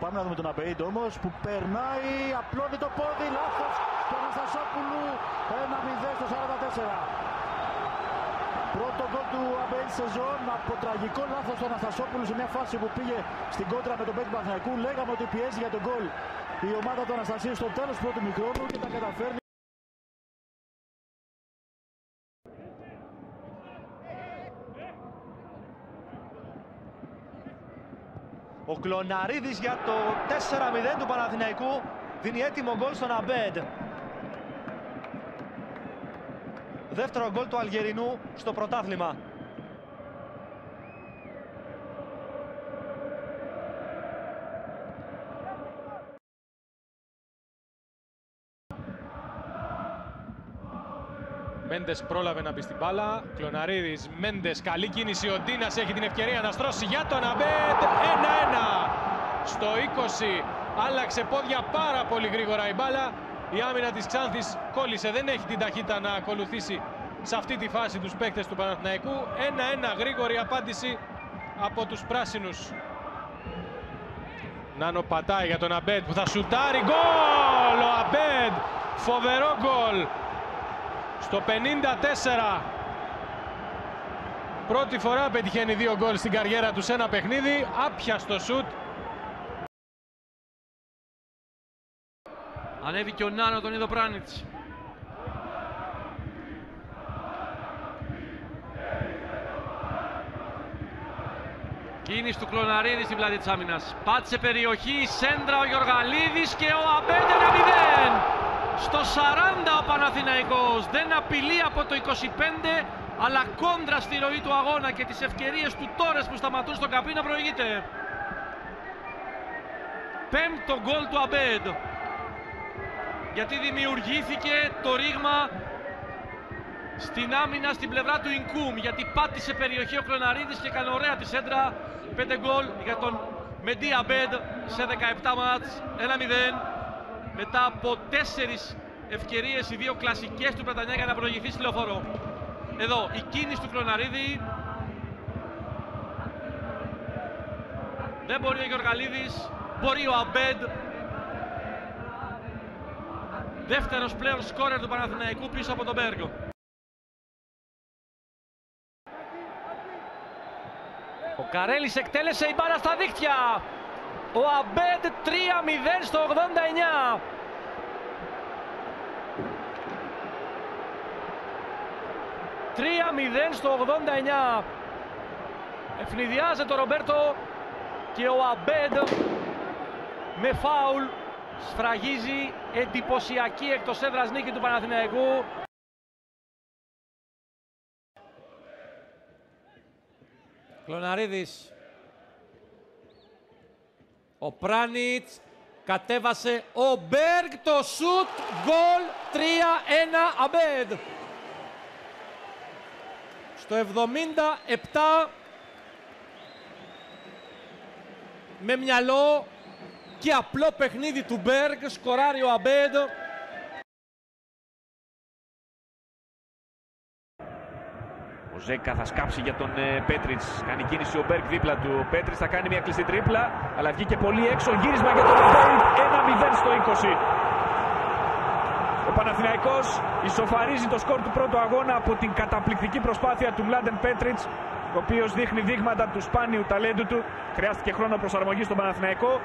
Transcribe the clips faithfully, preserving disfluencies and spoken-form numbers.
Πάμε να δούμε τον Abeid όμως που περνάει, απλώνει το πόδι, λάθος του Αναστασόπουλου, ένα μηδέν στο σαράντα τέσσερα. Πρώτο γκολ του Abeid σεζόν από τραγικό λάθος του Αναστασόπουλου σε μια φάση που πήγε στην κόντρα με τον παίκτη του Παναθηναϊκού. Λέγαμε ότι πιέζει για τον γκολ η ομάδα του Αναστασίου στο τέλος του πρώτου μικρόνου και τα καταφέρνει. Ο Κλωναρίδης για το τέσσερα μηδέν του Παναθηναϊκού δίνει έτοιμο γκολ στον Abeid. Δεύτερο γκολ του Αλγερινού στο πρωτάθλημα. Μέντες πρόλαβε να μπει στην μπάλα. Κλωναρίδης, Μέντες, καλή κίνηση. Ο Ντίνας έχει την ευκαιρία να στρώσει για τον Abeid. ένα ένα. Στο είκοσι άλλαξε πόδια πάρα πολύ γρήγορα η μπάλα. Η άμυνα της Ξάνθης κόλλησε. Δεν έχει την ταχύτητα να ακολουθήσει σε αυτή τη φάση τους παίκτες του Παναθηναϊκού. ένα ένα, γρήγορη απάντηση από τους πράσινους. Νάνο πατάει για τον Abeid που θα σουτάρει. Γκολ! Ο Abeid, φοβερό γκολ. Στο πενήντα τέσσερα. Πρώτη φορά πετυχαίνει δύο γκολ στην καριέρα του σε ένα παιχνίδι. Άπιαστο σουτ. Ανέβηκε ο Νάνο, τον είδε ο Πράνιτς. Κίνηση του Κλωναρίδη στην πλάτη της άμυνας. Πάτησε περιοχή, σέντρα ο Γιωργαλίδης και ο Abeid ένα μηδέν. Στο σαράντα ο Παναθηναϊκός δεν απειλεί από το είκοσι πέντε, αλλά κόντρα στη ροή του αγώνα και τις ευκαιρίες του Τόρες που σταματούν στον καπί προηγείται. Πέμπτο γκολ του Abeid. Γιατί δημιουργήθηκε το ρήγμα στην άμυνα στην πλευρά του Ινκούμ. Γιατί πάτησε περιοχή ο Κλωναρίδης και έκανε ωραία τη σέντρα. Πέντε γκολ για τον Mehdi Abeid σε δεκαεπτά μάτς, ένα μηδέν. Μετά από τέσσερις ευκαιρίες, οι δύο κλασικές του Πλατανιά για να προηγηθεί στη Λεωφόρο. Εδώ η κίνηση του Κλωναρίδη. Δεν μπορεί ο Γιωργαλίδης, μπορεί ο Abeid. Δεύτερος πλέον σκόρερ του Παναθηναϊκού πίσω από τον Μπέργκ. Ο Καρέλης εκτέλεσε η μπάλα στα δίχτυα. Ο Abeid τρία μηδέν στο ογδόντα εννιά. τρία μηδέν στο ογδόντα εννιά. Ευνηδιάζεται ο Ρομπέρτο και ο Abeid με φάουλ σφραγίζει. Εντυπωσιακή εκτός έδρας νίκη του Παναθηναϊκού. Κλωναρίδης. Ο Πράνιτς κατέβασε, ο Μπέργκ, το σουτ, γκολ, τρία ένα Abeid. Στο εβδομήντα επτά, με μυαλό και απλό παιχνίδι του Μπέργκ, σκοράρει ο Abeid. Ο Ζέκα θα σκάψει για τον ε, Πέτριτς. Κάνει κίνηση ο Μπέργκ δίπλα του. Ο Πέτριτς θα κάνει μια κλειστή τρίπλα, αλλά βγήκε πολύ έξω. Γύρισμα για τον Abeid. ένα μηδέν στο είκοσι. Ο Παναθηναϊκός ισοφαρίζει το σκορ του πρώτου αγώνα από την καταπληκτική προσπάθεια του Μλάντεν Πέτριτς, ο οποίος δείχνει δείγματα του σπάνιου ταλέντου του. Χρειάστηκε χρόνο προσαρμογής στον Παναθηναϊκό.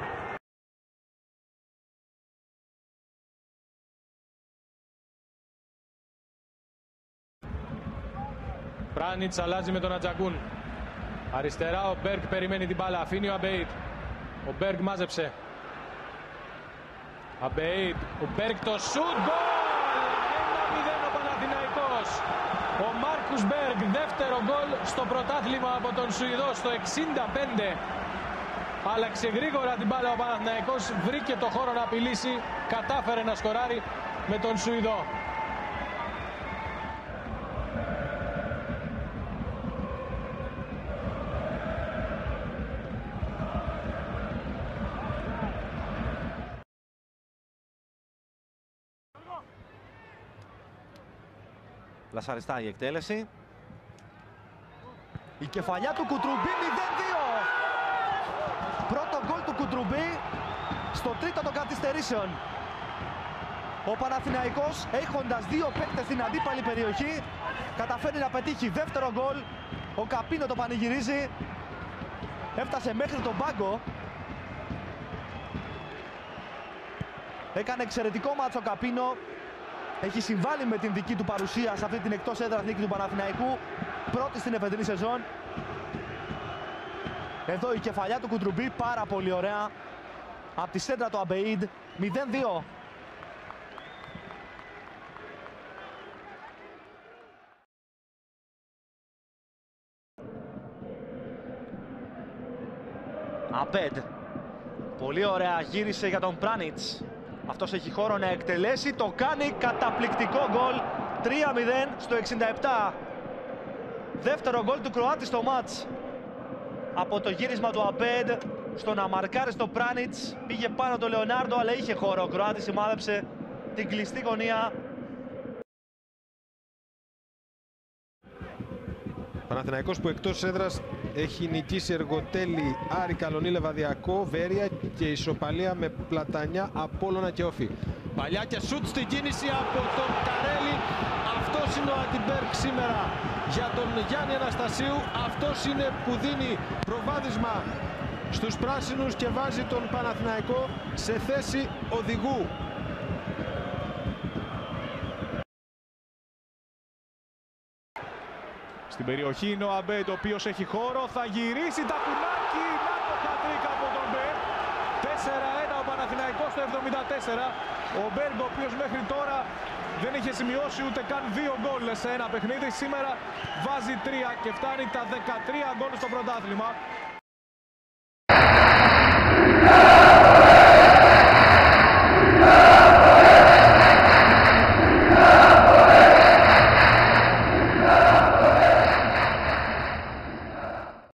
Πράνιτς αλλάζει με τον Ατζακούν. Αριστερά ο Μπέργκ περιμένει την μπάλα. Αφήνει ο Abeid. Ο Μπέργκ μάζεψε. Abeid. Ο Μπέργκ το σουτ. Γκολ! ένα μηδέν ο Παναθηναϊκός. Ο Μάρκους Μπέργκ δεύτερο γκολ στο πρωτάθλημα από τον Σουηδό στο εξήντα πέντε. Άλλαξε γρήγορα την μπάλα ο Παναθηναϊκός. Βρήκε το χώρο να απειλήσει. Κατάφερε να σκοράρει με τον Σουηδό. Λασαριστά η εκτέλεση. Η κεφαλιά του Κουτρουμπή, μηδέν δύο. Πρώτο γκολ του Κουτρουμπή στο τρίτο των καθυστερήσεων. Ο Παναθηναϊκός, έχοντας δύο παίκτες στην αντίπαλη περιοχή, καταφέρει να πετύχει δεύτερο γκολ. Ο Καπίνο το πανηγυρίζει. Έφτασε μέχρι τον πάγκο. Έκανε εξαιρετικό μάτσο ο Καπίνο. Έχει συμβάλει με την δική του παρουσία σε αυτή την εκτός έδρας νίκη του Παναθηναϊκού. Πρώτη στην εφετινή σεζόν. Εδώ η κεφαλιά του Κουντρουμπή, πάρα πολύ ωραία. Από τη σέντρα του Αμπεΐντ, μηδέν δύο. Αμπέντ. Πολύ ωραία γύρισε για τον Πράνιτς. Αυτός έχει χώρο να εκτελέσει, το κάνει, καταπληκτικό γκολ. τρία μηδέν στο εξήντα επτά. Δεύτερο γκολ του Κροάτη στο μάτς. Από το γύρισμα του Αμπέντ στο να μαρκάρει στο Πράνιτς. Πήγε πάνω το Λεωνάρντο, αλλά είχε χώρο. Ο Κροάτης σημάδεψε την κλειστή γωνία. Παναθηναϊκός που εκτός έδρας έχει νικήσει Εργοτέλη, Άρη, Καλονί, Λεβαδιακό, Βέρεια και ισοπαλία με Πλατανιά, Απόλλωνα και Όφη. Παλιά και σουτ στην κίνηση από τον Καρέλη. Αυτός είναι ο αντιμπέρκ σήμερα για τον Γιάννη Αναστασίου. Αυτός είναι που δίνει προβάδισμα στους πράσινους και βάζει τον Παναθηναϊκό σε θέση οδηγού. Στην περιοχή είναι ο Αμπέιντ, ο οποίος έχει χώρο, θα γυρίσει τα κουνάκι, να το χατρίκα από τον Μπέργκ. τέσσερα ένα ο Παναθηναϊκός στο εβδομήντα τέσσερα. Ο Μπέργκ, ο οποίος μέχρι τώρα δεν είχε σημειώσει ούτε καν δύο γκολ σε ένα παιχνίδι, σήμερα βάζει τρία και φτάνει τα δεκατρία γκολ στο πρωτάθλημα.